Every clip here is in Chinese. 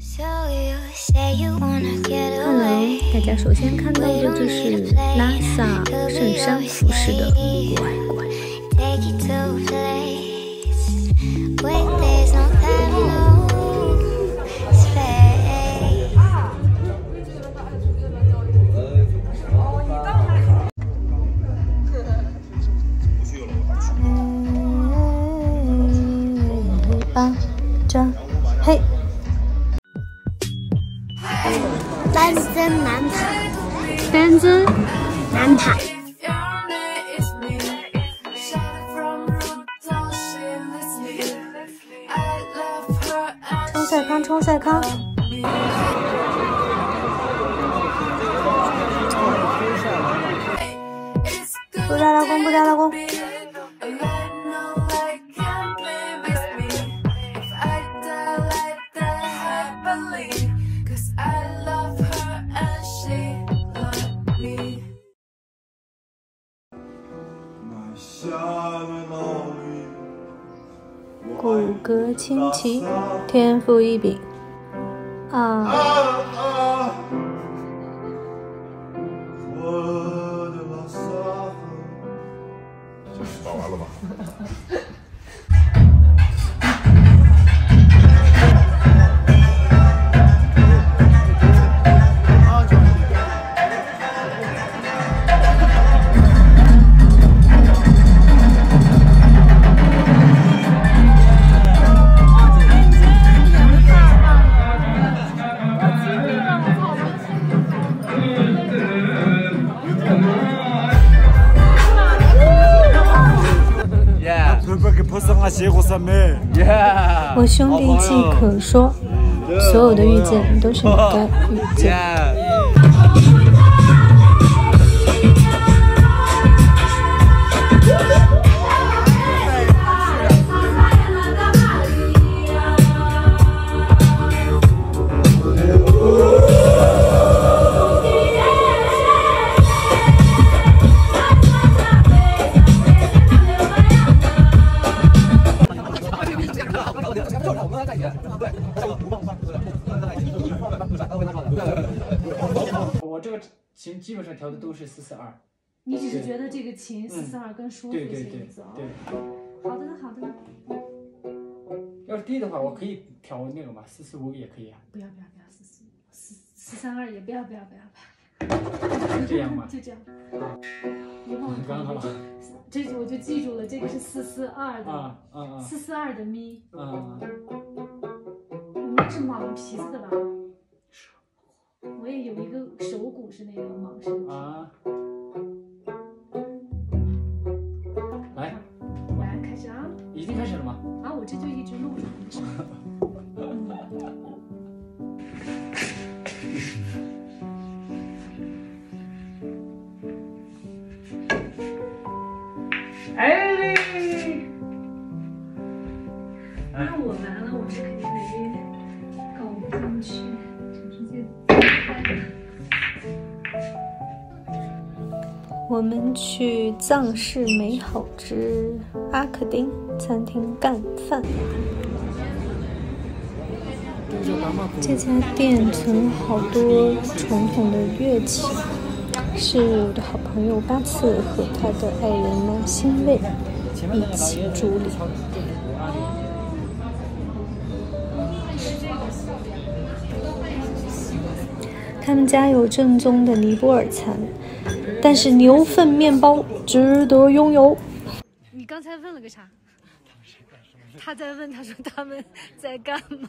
Hello， 大家首先看到的这是拉萨圣山服饰的乖乖。嘿。 丹增南塔， 丹增南塔。 冲赛康，冲赛康。布达拉宫，布达拉宫。骨骼清奇，天赋异禀啊！ 打完了吧？ 我兄弟既可说，所有的遇见都是你该遇见。 我这个琴基本上调的都是442。 你只是觉得这个琴442更舒服一些， 对。 好的呢，好的呢。 要是低的话，我可以调那个嘛，445也可以啊。 不要，432也不要。 这样吗？ 就这样。一会儿刚好。 这我就记住了，这个是442的，442的咪。你是蟒皮子的吧？我也有一个手鼓是那个蟒声啊。来， 开始啊！ 已经开始了吗？ 啊，我这就一直录着。 哎！ 那我完了，我是肯定得搞不进去，就直接。 我们去藏式美好之阿克丁餐厅干饭。这家店存好多传统的乐器，是我的好朋友巴次和他的爱人南欣卫一起主理。他们家有正宗的尼泊尔餐，但是牛粪面包值得拥有。 你刚才问了个啥？他在问，他说他们在干嘛？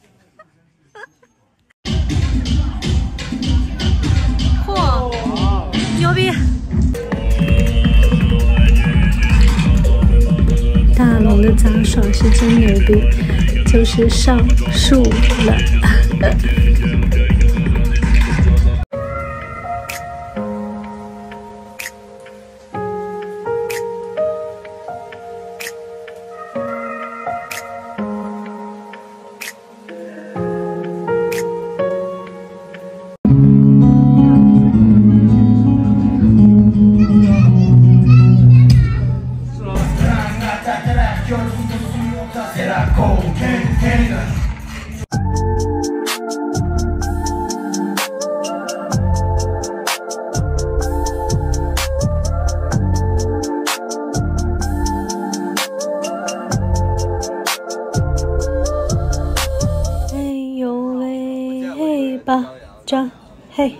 嚯，牛逼！ 大龙的杂耍是真牛逼，就是上树了。 巴扎嘿。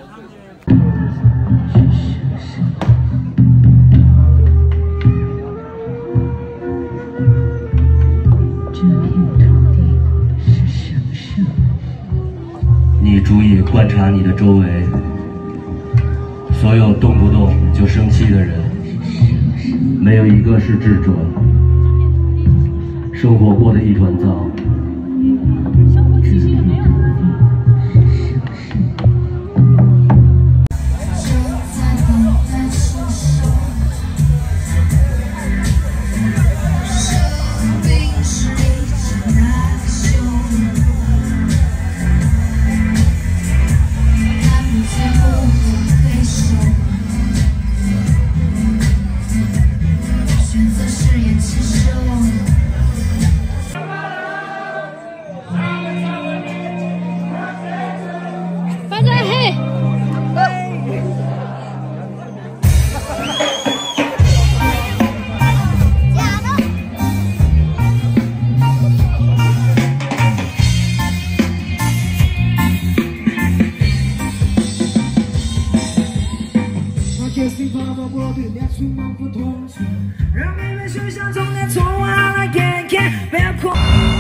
你注意观察你的周围，所有动不动就生气的人，没有一个是智者。生活过得一团糟。 让每个学校中年从我来看看，不要哭。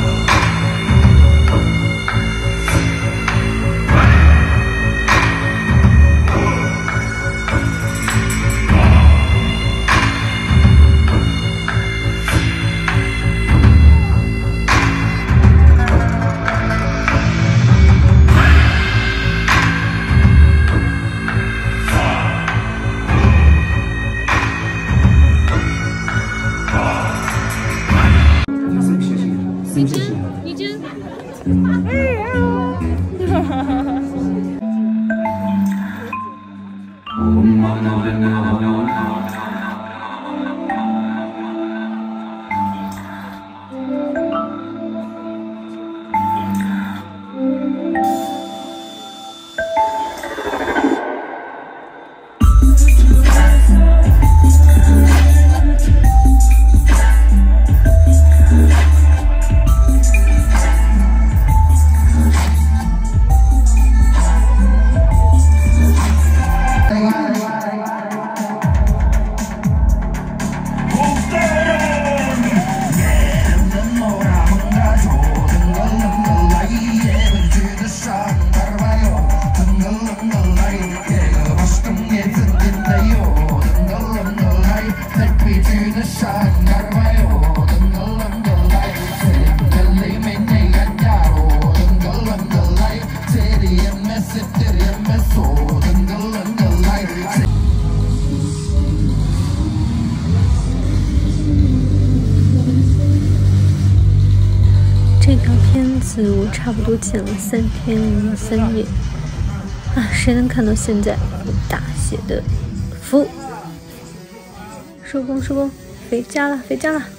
你真。 这条片子我差不多剪了3天3夜啊！谁能看到现在我大写的福？收工收工，回家了回家了。